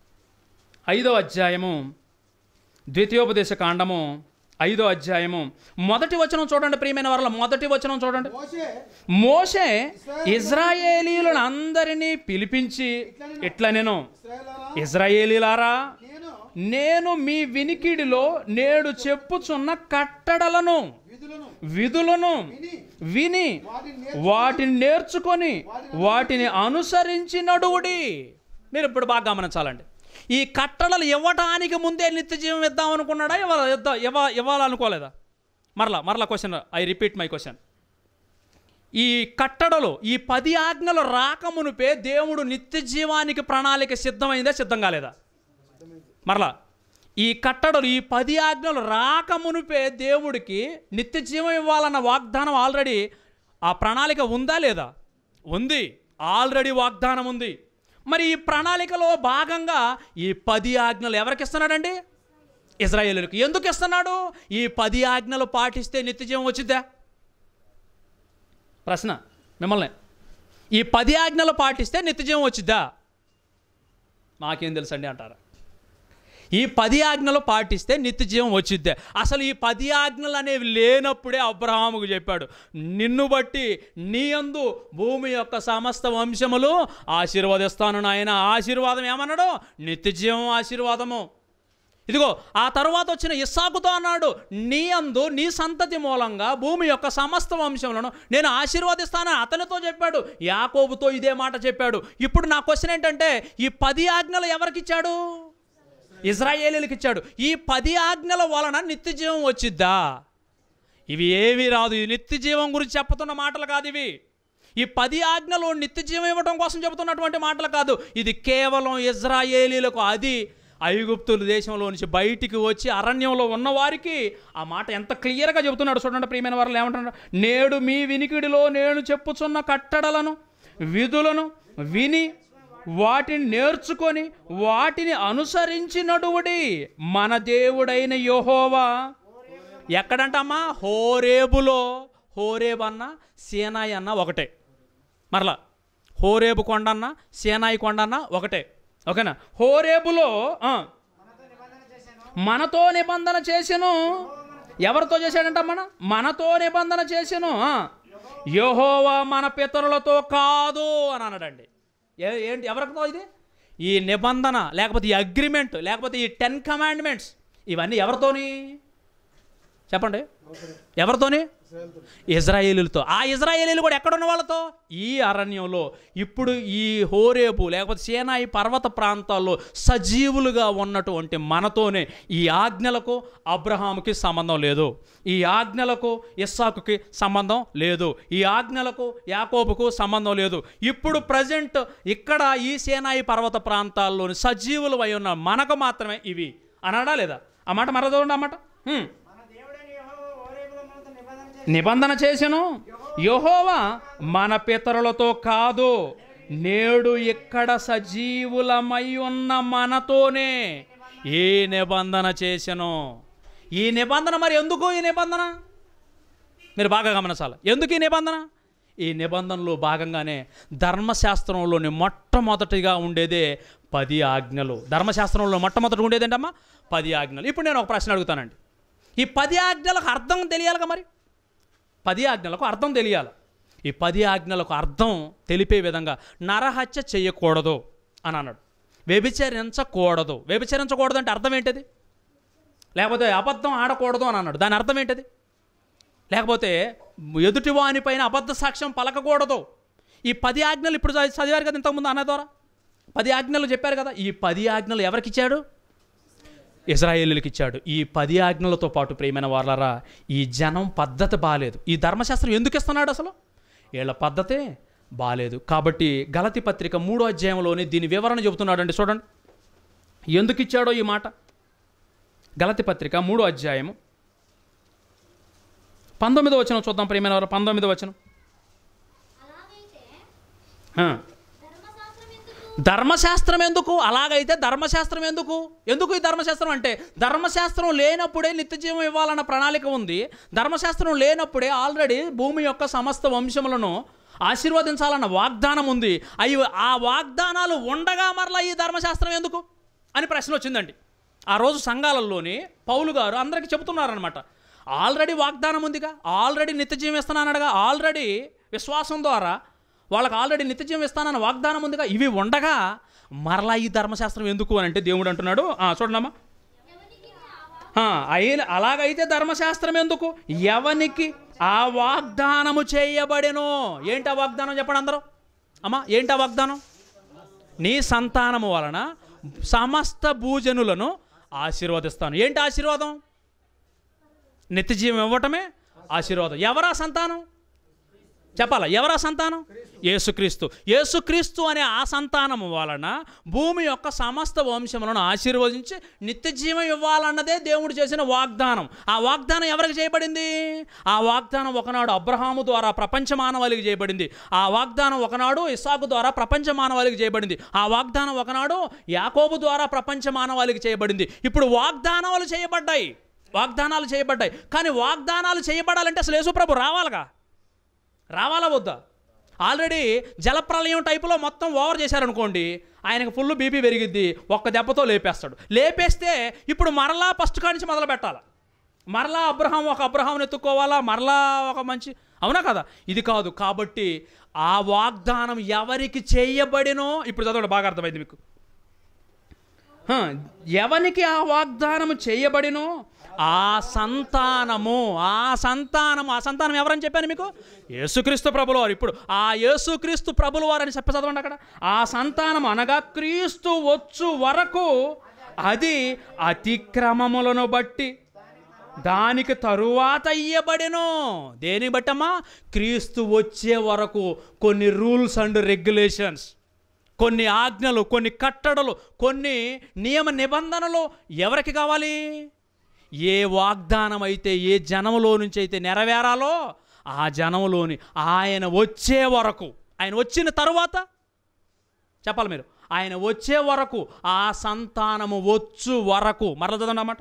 5వ అధ్యాయము, ద్వితీయోపదేశ కాండము 5వ అధ్యాయము 1వ వచనం చూడండి ప్రియమైన వారల. 1వ వచనం చూడండి. మోషే ఇశ్రాయేలీయులను అందరినీ పిలిపించి ఇట్లా నేను, ఇశ్రాయేలీలారా, నేను మీ వినికిడిలో నేడు చెప్పుచున్న కట్టడలను, విధులను విని వాటిని నేర్చుకొని వాటిని అనుసరించి నడువుడి. మీరు ఇప్పుడు బాగా గమనించాలండి. ఈ కట్టడలు ఇవ్వటానికి ముందే నిత్య జీవం ఇద్దాం అనుకున్నాడా? ఇవ్వాలనుకోలేదా? మరలా question, I repeat my question. ఈ కట్టడలు, ఈ 10 ఆజ్ఞలు రాకమునుపే దేవుడు నిత్య జీవానికి ప్రణాళిక సిద్ధమైందా? సిద్ధం కాలేదా? మరలా ఈ కట్టడలు, ఈ 10 ఆజ్ఞలు రాకమునుపే దేవుడికి నిత్య జీవం ఇవ్వాలన్న వాగ్దానం ఆల్రెడీ, ఆ ప్రణాళిక ఉందా లేదా? ఉంది. ఆల్రెడీ వాగ్దానం ఉంది. మరి ఈ ప్రణాళికలో భాగంగా ఈ 10 ఆజ్ఞలు ఎవరికి ఇస్తున్నాడండి? ఇశ్రాయేలులకు. ఎందుకు ఇస్తున్నాడు? ఈ 10 ఆజ్ఞలు పాటిస్తే నిత్య జీవం వచ్చిద్దా? ప్రశ్న మిమ్మల్ని. ఈ 10 ఆజ్ఞలు పాటిస్తే నిత్య జీవం వచ్చిద్దా? మాకేం తెలుసండి అంటారా? ఈ 10 ఆజ్ఞలు పాటిస్తే నిత్య జీవం వచ్చిద్దే. అసలు ఈ 10 ఆజ్ఞలు అనేవి లేనప్పుడే అబ్రహాముకు చెప్పాడు, నిన్ను బట్టి నీ యందు భూమి యొక్క సమస్త వంశములు ఆశీర్వదిస్తాను నాయన. ఆశీర్వాదం ఏమన్నాడు? నిత్య జీవం ఆశీర్వాదము. ఇదిగో ఆ తర్వాత వచ్చిన ఇస్సాకుతో అన్నాడు, నీ యందు నీ సంతతి మూలంగా భూమి యొక్క సమస్త వంశములను నేను ఆశీర్వదిస్తానని అతనితో చెప్పాడు. యాకోబుతో ఇదే మాట చెప్పాడు. ఇప్పుడు నా క్వశ్చన్ ఏంటంటే, ఈ 10 ఆజ్ఞలు ఎవరికి ఇచ్చాడు? ఇశ్రాయేలీయులకు ఇచ్చాడు. ఈ 10 ఆజ్ఞల వలన నిత్య జీవం వచ్చిద్దా? ఇవి ఏమీ రాదు. ఈ నిత్య జీవం గురించి చెప్తున్న మాటలు కాదు ఇవి. ఈ 10 ఆజ్ఞలు నిత్య జీవం ఇవ్వడం కోసం చెబుతున్నటువంటి మాటలు కాదు. ఇది కేవలం ఇశ్రాయేలీయులకు. అది ఐగుప్తుల దేశంలో నుంచి బయటికి వచ్చి అరణ్యంలో ఉన్న వారికి ఆ మాట ఎంత క్లియర్గా చెబుతున్నాడు చూడండి ప్రియమైన వారు. ఏమంటున్నాడు? నేడు మీ వినికిడిలో నేను చెప్పుచున్న కట్టడలను, విధులను విని వాటిని నేర్చుకొని వాటిని అనుసరించి నడువుడి. మన దేవుడైన యెహోవా ఎక్కడంటమ్మా? హోరేబులో. హోరేబు అన్న సీనాయి అన్న ఒకటే. మరలా హోరేబు కొండన్న సీనాయి కొండన్న ఒకటే. ఓకేనా? హోరేబులో మనతో నిబంధన చేసెను. ఎవరితో చేశాడంట? మనతో నిబంధన చేసెను. యెహోవా మన పితరులతో కాదు అని అన్నాడండి. ఏంటి? ఎవరితో ఇది? ఈ నిబంధన, లేకపోతే ఈ అగ్రిమెంట్, లేకపోతే ఈ 10 కమాండ్మెంట్స్, ఇవన్నీ ఎవరితోని చెప్పండి? ఎవరితోని? ఇశ్రాయేలీలతో. ఆ ఇశ్రాయేలీలు కూడా ఎక్కడున్న వాళ్ళతో? ఈ అరణ్యంలో. ఇప్పుడు ఈ హోరేబు లేకపోతే సీనాయి పర్వత ప్రాంతాల్లో సజీవులుగా ఉన్నటువంటి మనతోనే. ఈ ఆజ్ఞలకు అబ్రహాముకి సంబంధం లేదు. ఈ ఆజ్ఞలకు ఇస్సాకుకి సంబంధం లేదు. ఈ ఆజ్ఞలకు యాకోబుకు సంబంధం లేదు. ఇప్పుడు ప్రజెంట్ ఇక్కడ ఈ సీనాయి పర్వత ప్రాంతాల్లోని సజీవులు అయి ఉన్న మనకు మాత్రమే ఇవి అన్నాడా లేదా? ఆ మాట మరొకటి. ఆ మాట నిబంధన చేసెను. యెహోవా మన పితరులతో కాదు, నేడు ఇక్కడ సజీవులమై ఉన్న మనతోనే ఈ నిబంధన చేసెను. ఈ నిబంధన మరి ఎందుకు? ఈ నిబంధన మీరు బాగా గమనించాలి. ఎందుకు ఈ నిబంధన? ఈ నిబంధనలో భాగంగానే ధర్మశాస్త్రంలోని మొట్టమొదటిగా ఉండేదే 10 ఆజ్ఞలు. ధర్మశాస్త్రంలో మొట్టమొదటి ఉండేది ఏంటమ్మా? 10 ఆజ్ఞలు. ఇప్పుడు నేను ఒక ప్రశ్న అడుగుతానండి. ఈ 10 ఆజ్ఞలకు అర్థం తెలియాలిగా. మరి 10 ఆజ్ఞలకు అర్థం తెలియాలి. ఈ 10 ఆజ్ఞలకు అర్థం తెలిపే విధంగా నరహత్య చేయకూడదు అని అన్నాడు, వ్యభిచరించకూడదు. వ్యభిచరించకూడదు అంటే అర్థం ఏంటిది? లేకపోతే అబద్ధం ఆడకూడదు అని అన్నాడు, దాని అర్థం ఏంటిది? లేకపోతే ఎదుటివానిపైన అబద్ధ సాక్ష్యం పలకకూడదు. ఈ 10 ఆజ్ఞలు ఇప్పుడు చదివారు కదా ఇంతకుముందు అన్న ద్వారా. 10 ఆజ్ఞలు చెప్పారు కదా. ఈ 10 ఆజ్ఞలు ఎవరికి ఇచ్చాడు? ఇశ్రాయేలీయులకు ఇచ్చాడు. ఈ 10 ఆజ్ఞలతో పాటు ప్రియమైన వాళ్ళరా, ఈ జనం పద్ధతి బాలేదు. ఈ ధర్మశాస్త్రం ఎందుకు ఇస్తున్నాడు? అసలు వీళ్ళ పద్ధతే బాలేదు. కాబట్టి గలతీ పత్రిక 3వ అధ్యాయంలోని దీని వివరణ చెబుతున్నాడండి. చూడండి ఎందుకు ఇచ్చాడో ఈ మాట. గలతీ పత్రిక 3వ అధ్యాయము 19వ వచనం చూద్దాం ప్రియమైన వారు. 19వ వచనం. ధర్మశాస్త్రం ఎందుకు? అలాగైతే ధర్మశాస్త్రం ఎందుకు? ఎందుకు ఈ ధర్మశాస్త్రం అంటే, ధర్మశాస్త్రం లేనప్పుడే నిత్యజీవం ఇవ్వాలన్న ప్రణాళిక ఉంది. ధర్మశాస్త్రం లేనప్పుడే ఆల్రెడీ భూమి యొక్క సమస్త వంశములను ఆశీర్వదించాలన్న వాగ్దానం ఉంది. ఆ వాగ్దానాలు ఉండగా మరలా ఈ ధర్మశాస్త్రం ఎందుకు అని ప్రశ్న వచ్చిందండి. ఆ రోజు సంఘాలలోని పౌలు గారు అందరికీ చెబుతున్నారనమాట. ఆల్రెడీ వాగ్దానం ఉందిగా, ఆల్రెడీ నిత్యజీవం ఇస్తానన్నాడుగా, ఆల్రెడీ విశ్వాసం ద్వారా వాళ్ళకి ఆల్రెడీ నిత్యజీవం ఇస్తానన్న వాగ్దానం ఉందిగా. ఇవి ఉండగా మరలా ఈ ధర్మశాస్త్రం ఎందుకు అని అంటే దేవుడు అంటున్నాడు. చూడమ్మా, అలాగైతే ధర్మశాస్త్రం ఎందుకు? ఎవనికి ఆ వాగ్దానము చేయబడెను. ఏంటి ఆ వాగ్దానం చెప్పండి అందరూ. అమ్మా ఏంటి ఆ వాగ్దానం? నీ సంతానము వలన సమస్త భూజనులను ఆశీర్వదిస్తాను. ఏంటి ఆశీర్వాదం? నిత్యజీవం ఇవ్వటమే ఆశీర్వాదం. ఎవరా సంతానం చెప్పాలా? ఎవరా సంతానం? యేసుక్రీస్తు. యేసుక్రీస్తు అనే ఆ సంతానము వలన భూమి యొక్క సమస్త వంశములను ఆశీర్వదించి నిత్యజీవం ఇవ్వాలన్నదే దేవుడు చేసిన వాగ్దానం. ఆ వాగ్దానం ఎవరికి చేయబడింది? ఆ వాగ్దానం ఒకనాడు అబ్రహాము ద్వారా ప్రపంచ మానవాళికి చేయబడింది. ఆ వాగ్దానం ఒకనాడు ఇస్సాకు ద్వారా ప్రపంచ మానవాళికి చేయబడింది. ఆ వాగ్దానం ఒకనాడు యాకోబు ద్వారా ప్రపంచ మానవాళికి చేయబడింది. ఇప్పుడు వాగ్దానాలు చేయబడ్డాయి. కానీ వాగ్దానాలు చేయబడాలంటే అసలు యేసుప్రభు రావాలా వద్దా? ఆల్రెడీ జలప్రలయం టైపులో మొత్తం ఓవర్ చేశారనుకోండి, ఆయనకు ఫుల్ బీపీ పెరిగిద్ది, ఒక్క దెబ్బతో లేపేస్తాడు. లేపేస్తే ఇప్పుడు మరలా ఫస్ట్ కాడి నుంచి మొదలు పెట్టాలి. మరలా అబ్రహాంని ఎత్తుక్కోవాలా, మరలా ఒక మంచి, అవునా కదా? ఇది కాదు. కాబట్టి ఆ వాగ్దానం ఎవరికి చేయబడినో ఇప్పుడు చదవండి, బాగా అర్థమైంది మీకు. ఎవరికి ఆ వాగ్దానము చేయబడినో ఆ సంతానం ఎవరని చెప్పాను మీకు? యేసుక్రీస్తు ప్రభుల వారు. ఇప్పుడు ఆ యేసుక్రీస్తు ప్రభుల వారు అని చదవండి అక్కడ. ఆ సంతానం అనగా క్రీస్తు వచ్చు వరకు అది అతిక్రమములను బట్టి దానికి తరువాత ఇయ్యబడెను. దేని బట్టమ్మా? క్రీస్తు వచ్చే వరకు కొన్ని రూల్స్ అండ్ రెగ్యులేషన్స్, కొన్ని ఆజ్ఞలు, కొన్ని కట్టడలు, కొన్ని నియమ నిబంధనలు ఎవరికి కావాలి? ఏ వాగ్దానం అయితే ఏ జనములో నుంచి అయితే నెరవేరాలో ఆ జనములోని ఆయన వచ్చే వరకు, ఆయన వచ్చిన తరువాత చెప్పాలి మీరు, ఆయన వచ్చే వరకు, ఆ సంతానము వచ్చు వరకు. మరల చదవన్నమాట.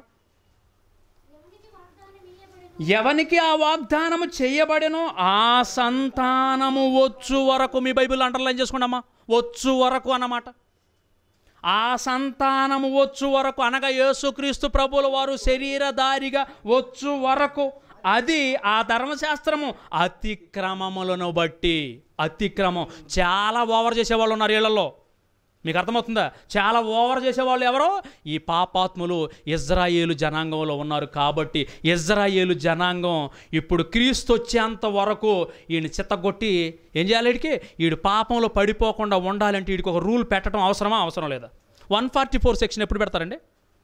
ఎవనికి ఆ వాగ్దానము చేయబడెనో ఆ సంతానము వచ్చు వరకు. మీ బైబిల్ అండర్లైన్ చేసుకోండి అమ్మా, వచ్చు వరకు అన్నమాట. ఆ సంతానము వచ్చు వరకు అనగా యేసుక్రీస్తు ప్రభుల వారు శరీరధారిగా వచ్చు వరకు అది ఆ ధర్మశాస్త్రము అతిక్రమములను బట్టి. అతిక్రమం చాలా ఓవర్ చేసేవాళ్ళు ఉన్నారు వీళ్ళల్లో. మీకు అర్థమవుతుందా? చాలా ఓవర్ చేసేవాళ్ళు ఎవరో? ఈ పాపాత్ములు ఇజ్రాయేలు జనాంగంలో ఉన్నారు. కాబట్టి ఇజ్రాయేలు జనాంగం ఇప్పుడు క్రీస్తు వచ్చేంత వరకు ఈయన చిత్తగొట్టి ఏం చేయాలి? వీడు పాపంలో పడిపోకుండా ఉండాలంటే వీడికి ఒక రూల్ పెట్టడం అవసరమా? అవసరం లేదా? 144 సెక్షన్ ఎప్పుడు పెడతారండి?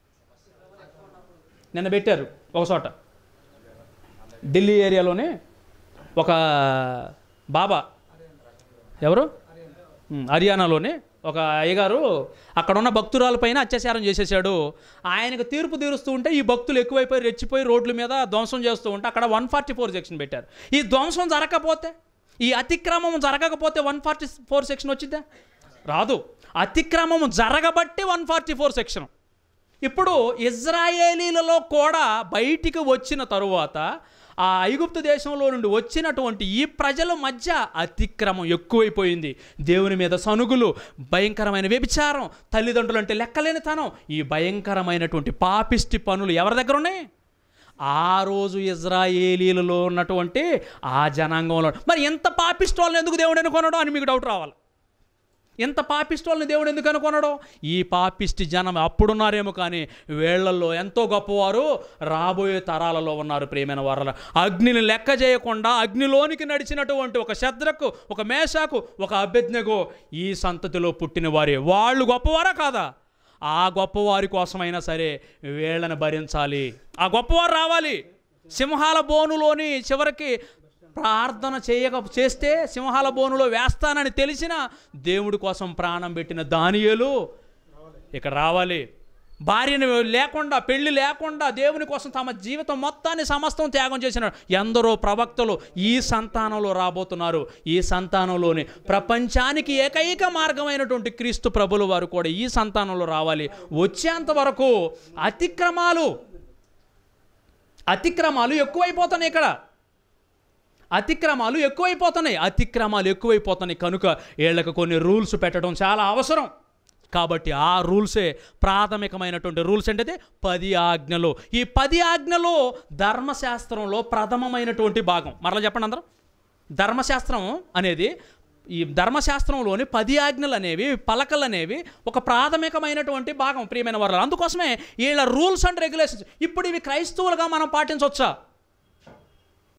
నిన్న పెట్టారు ఒక చోట, ఢిల్లీ ఏరియాలోనే ఒక బాబా, ఎవరు హర్యానాలోనే ఒక అయ్యగారు అక్కడ ఉన్న భక్తురాలపైన అత్యాచారం చేసేసాడు. ఆయనకు తీర్పు తీరుస్తూ ఉంటే ఈ భక్తులు ఎక్కువైపోయి రెచ్చిపోయి రోడ్ల మీద ధ్వంసం చేస్తూ ఉంటే అక్కడ 144 సెక్షన్ పెట్టారు. ఈ ధ్వంసం జరగకపోతే, ఈ అతిక్రమం జరగకపోతే 144 సెక్షన్ వచ్చిందా? రాదు. అతిక్రమం జరగబట్టి 144 సెక్షన్. ఇప్పుడు ఇజ్రాయేలీలలో కూడా బయటికి వచ్చిన తరువాత ఆ ఐగుప్తు దేశంలో నుండి వచ్చినటువంటి ఈ ప్రజల మధ్య అతిక్రమం ఎక్కువైపోయింది. దేవుని మీద సనుగులు, భయంకరమైన వ్యభిచారం, తల్లిదండ్రులు అంటే లెక్కలేనితనం, ఈ భయంకరమైనటువంటి పాపిష్టి పనులు ఎవరి దగ్గర ఉన్నాయి? ఆ రోజు ఇజ్రాయేలీలలో ఉన్నటువంటి ఆ జనాంగంలో. మరి ఎంత పాపిష్టి వాళ్ళని ఎందుకు దేవుడు అనుకున్నాడో అని మీకు డౌట్ రావాలి. ఎంత పాపిష్టి వాళ్ళని దేవుడు ఎందుకు అనుకున్నాడో? ఈ పాపిష్టి జనం అప్పుడున్నారేమో, కానీ వేళ్లలో ఎంతో గొప్పవారు రాబోయే తరాలలో ఉన్నారు. ప్రియమైన వారల, అగ్నిని లెక్క చేయకుండా అగ్నిలోనికి నడిచినటువంటి ఒక శద్రకు, ఒక మేషాకు, ఒక అబేద్నెగో ఈ సంతతిలో పుట్టిన వారే. వాళ్ళు గొప్పవారా కాదా? ఆ గొప్పవారి కోసమైనా సరే వేళ్ళని భరించాలి. ఆ గొప్పవారు రావాలి. సింహాల బోనులోని చివరికి ప్రార్థన చేస్తే సింహాల బోనులో వేస్తానని తెలిసిన దేవుడి కోసం ప్రాణం పెట్టిన దానియేలు ఇక్కడ రావాలి. భార్యని లేకుండా, పెళ్లి లేకుండా దేవుని కోసం తమ జీవితం మొత్తాన్ని సమస్తం త్యాగం చేసిన ఎందరో ప్రవక్తలు ఈ సంతానంలో రాబోతున్నారు. ఈ సంతానంలోని ప్రపంచానికి ఏకైక మార్గమైనటువంటి క్రీస్తు ప్రభుల వారు కూడా ఈ సంతానంలో రావాలి. వచ్చేంత వరకు అతిక్రమాలు ఎక్కువైపోతున్నాయి. ఇక్కడ అతిక్రమాలు ఎక్కువైపోతున్నాయి కనుక వీళ్ళకి కొన్ని రూల్స్ పెట్టడం చాలా అవసరం. కాబట్టి ఆ రూల్సే ప్రాథమికమైనటువంటి రూల్స్. అంటే 10 ఆజ్ఞలు. ఈ 10 ఆజ్ఞలు ధర్మశాస్త్రంలో ప్రథమమైనటువంటి భాగం. మరలా చెప్పండి అందరం. ధర్మశాస్త్రం అనేది, ఈ ధర్మశాస్త్రంలోని 10 ఆజ్ఞలు అనేవి, పలకలు అనేవి ఒక ప్రాథమికమైనటువంటి భాగం. ప్రియమైన వారు, అందుకోసమే వీళ్ళ రూల్స్ అండ్ రెగ్యులేషన్స్. ఇప్పుడు ఇవి క్రైస్తవులుగా మనం పాటించవచ్చా?